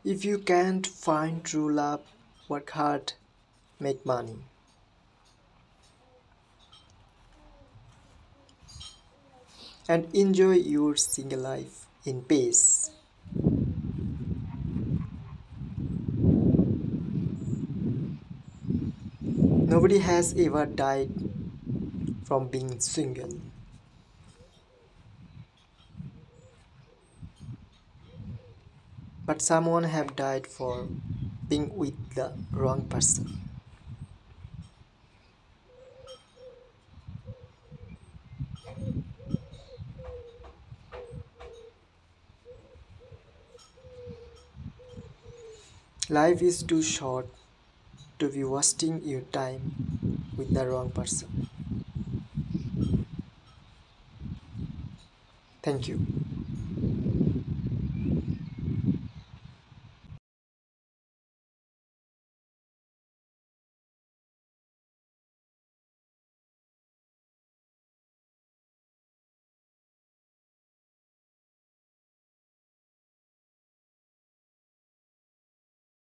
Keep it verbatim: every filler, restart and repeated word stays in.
If you can't find true love, work hard, make money. And enjoy your single life in peace. Nobody has ever died from being single, but someone have died for being with the wrong person. Life is too short to be wasting your time with the wrong person. Thank you.